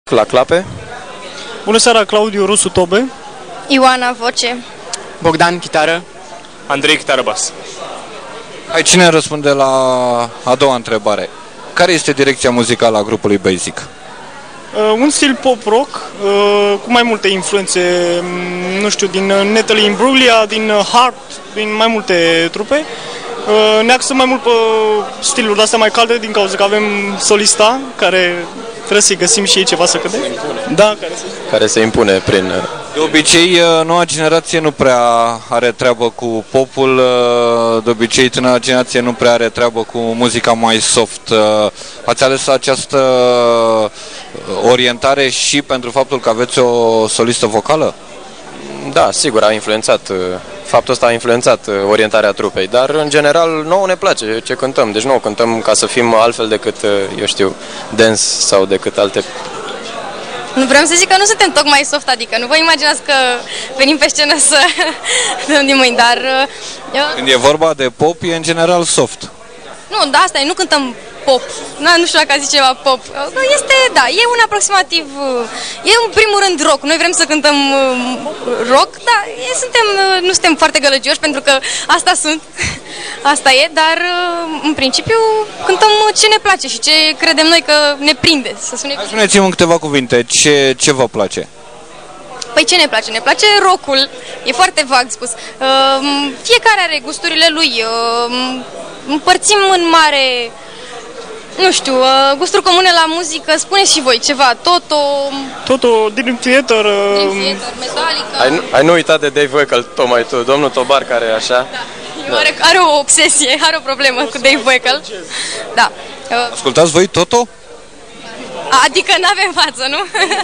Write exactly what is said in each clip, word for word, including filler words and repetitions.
la clape. Bună seara, Claudiu Rusu Tobe. Ioana voce. Bogdan chitară. Andrei chitară bas. Hai, cine răspunde la a doua întrebare? Care este direcția muzicală a grupului Basic? Uh, un stil pop-rock uh, cu mai multe influențe, nu știu, din Natalie Imbruglia, din Heart, din mai multe trupe. Uh, ne axăm mai mult pe stiluri de-astea mai calde din cauza că avem solista, care trebuie să-i găsim și ei ceva să cânte. Da, care se... care se impune prin... De obicei, noua generație nu prea are treabă cu popul, de obicei tânăra generație nu prea are treabă cu muzica mai soft. Ați ales această orientare și pentru faptul că aveți o solistă vocală? Da, sigur, a influențat, faptul ăsta a influențat orientarea trupei, dar în general nouă ne place ce cântăm, deci nouă cântăm ca să fim altfel decât, eu știu, dance sau decât alte. Nu vreau să zic că nu suntem tocmai soft, adică nu vă imaginați că venim pe scenă să dăm din mâini, dar... Eu... Când e vorba de pop, e în general soft. Nu, da, asta e, nu cântăm pop. Nu, nu știu dacă a zis ceva pop. Este, da, e un aproximativ, e în primul rând rock. Noi vrem să cântăm rock, dar e, suntem, nu suntem foarte gălăgioși pentru că asta sunt, asta e, dar în principiu cântăm ce ne place și ce credem noi că ne prinde. Să sune bine. Spuneți-mi în câteva cuvinte, ce, ce vă place? Păi ce ne place? Ne place rock-ul, e foarte vag spus. Fiecare are gusturile lui, împărțim în mare... Nu știu, gusturi comune la muzică, spuneți și voi ceva, Toto... Toto, Dream Theater... Dream Theater, Metallica... Ai, ai nu uitat de Dave Weckl, tocmai tu, domnul Tobar, care e așa? Da, are, are o obsesie, are o problemă cu Dave Weckl. Da. Ascultați voi Toto? Adică n-avem față, nu?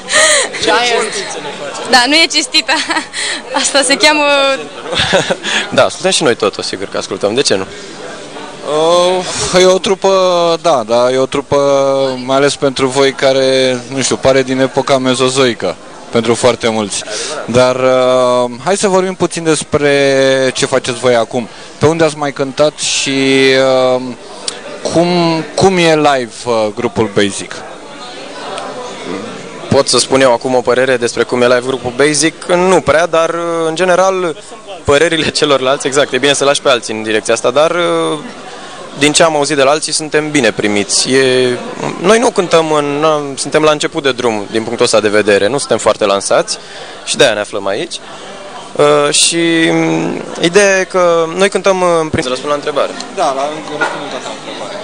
Da, nu e cinstită. Asta se cheamă... Da, ascultăm și noi Toto, sigur că ascultăm, de ce nu? Uh, e o trupă, da, da, e o trupă mai ales pentru voi care, nu știu, pare din epoca mezozoică, pentru foarte mulți. Dar uh, hai să vorbim puțin despre ce faceți voi acum. Pe unde ați mai cântat și uh, cum, cum e live uh, grupul Basic? Pot să spun eu acum o părere despre cum e live grupul Basic? Nu prea, dar în general părerile celorlalți, exact, e bine să lași pe alții în direcția asta, dar din ce am auzit de la alții suntem bine primiți. E... Noi nu cântăm, în... suntem la început de drum din punctul ăsta de vedere, nu suntem foarte lansați și de-aia ne aflăm aici. Uh, și ideea e că noi cântăm în prim... Să răspund la întrebare. Da, la răspund la întrebare.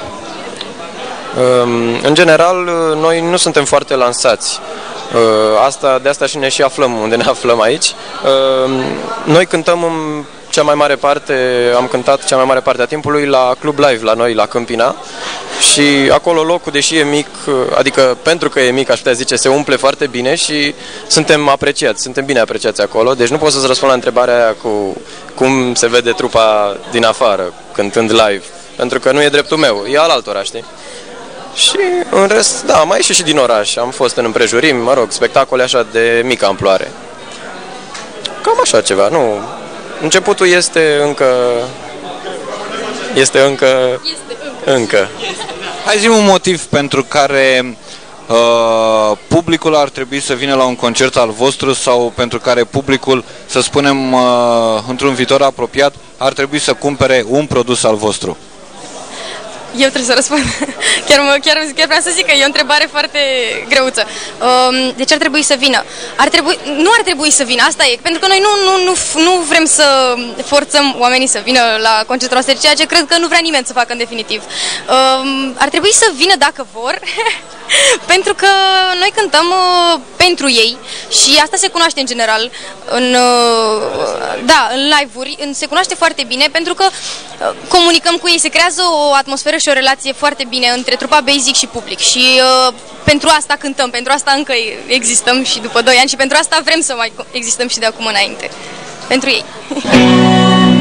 În general, noi nu suntem foarte lansați. Asta, de asta și ne și aflăm unde ne aflăm aici. Noi cântăm în cea mai mare parte, am cântat cea mai mare parte a timpului la Club Live, la noi, la Câmpina. Și acolo locul, deși e mic, adică pentru că e mic, aș putea zice, se umple foarte bine și suntem apreciați, suntem bine apreciați acolo. Deci nu pot să-ți răspund la întrebarea aia cu cum se vede trupa din afară, cântând live. Pentru că nu e dreptul meu, e al altora, știi? Și în rest, da, mai ieșit și din oraș, am fost în împrejurimi, mă rog, spectacole așa de mică amploare. Cam așa ceva, nu... Începutul este încă... Este încă... Este încă. Hai zi un motiv pentru care uh, publicul ar trebui să vină la un concert al vostru sau pentru care publicul, să spunem, uh, într-un viitor apropiat, ar trebui să cumpere un produs al vostru. Eu trebuie să răspund. Chiar, chiar, chiar vreau să zic că e o întrebare foarte greuță. De ce ar trebui să vină? Ar trebui, nu ar trebui să vină, asta e. Pentru că noi nu, nu, nu, nu vrem să forțăm oamenii să vină la concertul noastră, ceea ce cred că nu vrea nimeni să facă în definitiv. Ar trebui să vină dacă vor, pentru că noi cântăm pentru ei și asta se cunoaște în general. În, da, în live-uri se cunoaște foarte bine pentru că comunicăm cu ei, se creează o atmosferă și o relație foarte bine între trupa Basic și public și uh, pentru asta cântăm, pentru asta încă existăm și după doi ani și pentru asta vrem să mai existăm și de acum înainte. Pentru ei.